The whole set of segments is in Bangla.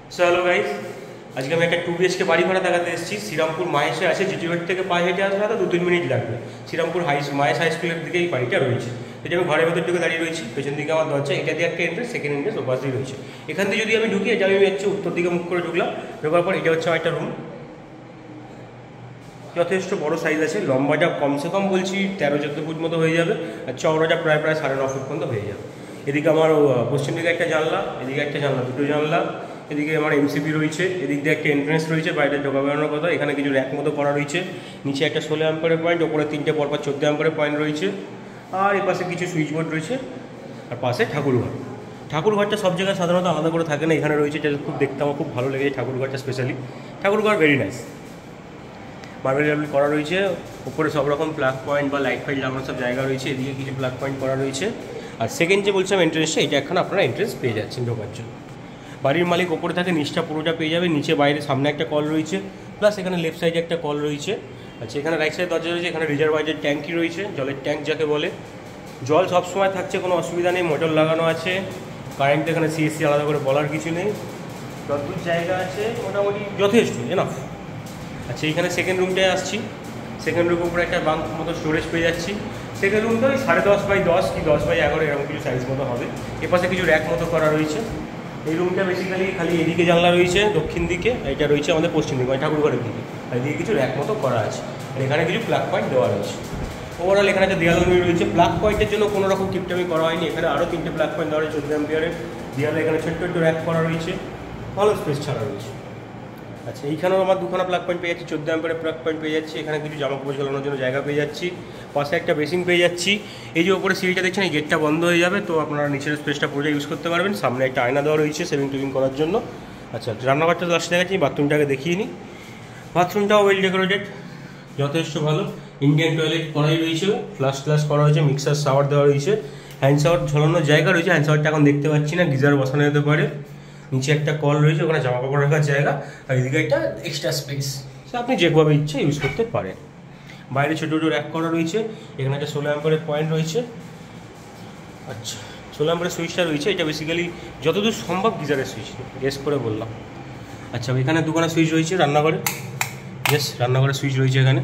সো হ্যালো গাইস, আজকে আমি একটা 2 BHK বাড়ি ভাড়া দেখাতে এসেছি। শ্রীরামপুর মাহেশে আছে, জিটিবাড়ি থেকে পায়ে হেঁটে আসলে হয়তো 2-3 মিনিট লাগবে। শ্রীরামপুর মাহেশ হাই স্কুলের দিকে এই বাড়িটা রয়েছে। এটা আমি ঘরের ভেতর দিকে দাঁড়িয়ে রয়েছি, পেছন দিকে আমার দরজা, এটা দিয়ে একটা এন্ট্রেন্স, সেকেন্ড এন্ট্রেন্স ওপাশ দিয়ে রয়েছে। এখান থেকে যদি আমি ঢুকি, এটা আমি হচ্ছে উত্তর দিকে মুখ করে ঢুকলাম। ঢোকার পর এটা হচ্ছে আমার একটা রুম, যথেষ্ট বড় সাইজ আছে। লম্বাটা কমসে কম বলছি 13-14 ফুট মতো হয়ে যাবে, আর চওড়াটা প্রায় 9.5 ফুট পর্যন্ত হয়ে যাবে। এদিকে আমার পশ্চিম দিকে একটা জানলা, এদিকে একটা জানলা, দুটো জানলা। এদিকে আমার এমসিপি রয়েছে, এদিক দিয়ে একটা এন্ট্রেন্স রয়েছে, বাইরে ঢোকা বেরোনোর কথা। এখানে কিছু র্যাক মতো করা রয়েছে, নিচে একটা 16 অ্যাম্পিয়ারের পয়েন্ট, ওপরে 3টে পরপর 14 অ্যাম্পিয়ারের পয়েন্ট রয়েছে। আর এ পাশে কিছু সুইচ বোর্ড রয়েছে, আর পাশে ঠাকুরঘর। ঠাকুরঘরটা সব জায়গায় সাধারণত আলাদা করে থাকে না, এখানে রয়েছে, যেটা খুব দেখতে আমার খুব ভালো লেগেছে ঠাকুরঘরটা স্পেশালি। ঠাকুরঘর ভেরি নাইস, মার্বেল টার্বেল করা রয়েছে। উপরে সব রকম প্লাগ পয়েন্ট বা লাইট ফাইট লাগানোর সব জায়গা রয়েছে, এদিকে কিছু প্লাগ পয়েন্ট করা রয়েছে। আর সেকেন্ড যে বলছিলাম এন্ট্রেন্সটা, এটা এখন আপনারা এন্ট্রেন্স পেয়ে যাচ্ছেন ঢোকার জন্য। বাড়ির মালিক ওপরে থাকে, নিচটা পুরোটা পেয়ে যাবে। নিচে বাইরে সামনে একটা কল রয়েছে, প্লাস এখানে লেফট সাইডে একটা কল রয়েছে। আচ্ছা, এখানে রাইট সাইড দরজা রয়েছে, এখানে রিজার্ভারের ট্যাঙ্কি রয়েছে, জলের ট্যাঙ্ক যাকে বলে। জল সবসময় থাকছে, কোনো অসুবিধা নেই, মোটর লাগানো আছে। কারেন্ট এখানে সিএসসি আলাদা করে বলার কিছু নেই। যতদূর জায়গা আছে মোটামুটি যথেষ্ট এনাফ। আচ্ছা, এইখানে সেকেন্ড রুমটায় আসছি। সেকেন্ড রুমের উপরে একটা বাঙ্ক মতো স্টোরেজ পেয়ে যাচ্ছি। সেকেন্ড রুমটা ওই 10.5x10 কি 10x11 এরকম কিছু সাইজ মতো হবে। এপাশে কিছু র্যাক মতো করা রয়েছে। এই রুমটা বেসিক্যালি খালি এদিকে জানলা রয়েছে, দক্ষিণ দিকে এটা রয়েছে আমাদের পশ্চিম দিকে, মানে ঠাকুরঘরের দিকে। আর এদিকে কিছু র্যাক মতো করা আছে, আর এখানে কিছু প্লাগ পয়েন্ট দেওয়া রয়েছে। ওভারঅল এখানে একটা দেওয়াল রয়েছে। প্লাগ পয়েন্টের জন্য কোনো রকম টিপটামি করা হয়নি। এখানে আরও 3টে প্লাগ পয়েন্ট দেওয়া রয়েছে 14 অ্যাম্পিয়ারের। দেওয়ালে এখানে ছোট্ট একটু র্যাক করা রয়েছে, ভালো স্পেস ছাড়া রয়েছে। আচ্ছা, এইখানেও আমার দুখানা প্লাগ পয়েন্ট পেয়ে যাচ্ছি, 14 অ্যাম্পিয়ারের প্লাগ পয়েন্ট পেয়ে যাচ্ছি। এখানে কিছু জামা কাপড় ঝোলানোর জন্য জায়গা পেয়ে যাচ্ছি। পাশে একটা বেসিন পেয়ে যাচ্ছি। এই যে উপরে সিঁড়িটা দেখছেন, এই গেটটা বন্ধ হয়ে যাবে, তো আপনারা নিচের স্পেসটা পুরোটা ইউজ করতে পারবেন। সামনে একটা আয়না দেওয়া রয়েছে সেভিং টেভিং করার জন্য। আচ্ছা, রান্নাঘরটা লাস্টে দেখাচ্ছি, বাথরুমটাকে দেখিয়ে নিই। বাথরুমটাও ওয়েল ডেকোরেটেড, যথেষ্ট ভালো। ইন্ডিয়ান টয়লেট করাই রয়েছে, ফ্লাশ ট্লাশ করা হয়েছে, মিক্সার শাওয়ার দেওয়া রয়েছে, হ্যান্ড শাওয়ার ঝোলানোর জায়গা রয়েছে। হ্যান্ড শাওয়ারটা এখন দেখতে পাচ্ছি না, গিজার বসানো যেতে পারে। নিচে একটা কল রয়েছে, ওখানে জামা কাপড় রাখার জায়গা, আর এদিকে একটা এক্সট্রা স্পেস, সে আপনি যেভাবে ইচ্ছে ইউজ করতে পারেন। বাইরে ছোটো ছোটো র্যাক করা রয়েছে, এখানে একটা 16 অ্যাম্পিয়ারের পয়েন্ট রয়েছে। আচ্ছা, 16 অ্যাম্পিয়ারের সুইচটা রয়েছে, এটা বেসিক্যালি যতদূর সম্ভব গিজারের সুইচ, গেস করে বললাম। আচ্ছা, এখানে দুখানা সুইচ রয়েছে রান্নাঘরে। ইয়েস, রান্নাঘরের সুইচ রয়েছে এখানে,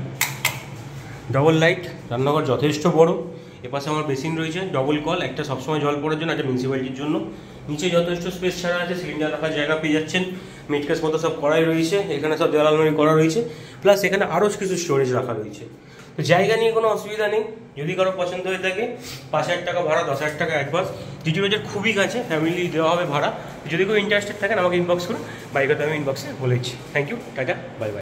ডবল লাইট। রান্নাঘর যথেষ্ট বড়। এপাশে আমার বেসিন রয়েছে, ডবল কল, একটা সবসময় জল পড়ার জন্য, একটা মিউনিসিপ্যালিটির জন্য। নিচে যথেষ্ট স্পেস ছাড়া আছে, সিলিন্ডার রাখার জায়গা পেয়ে যাচ্ছেন। মিটকেস মতো সব করাই রয়েছে, এখানে সব দেওয়াল আলমারি করা রয়েছে, প্লাস এখানে আরও কিছু স্টোরেজ রাখা রয়েছে। তো জায়গা নিয়ে কোনো অসুবিধা নেই। যদি কারো পছন্দ হয়ে থাকে, 5,000 টাকা ভাড়া, 10,000 টাকা অ্যাডভান্স। জিটি রোডের খুবই কাছে, ফ্যামিলি দেওয়া হবে ভাড়া। যদি কেউ ইন্টারেস্টেড থাকেন আমাকে ইনবক্স করুন, বাইকটা আমি ইনবক্সে বলেছি। Thank you, tata, bye by.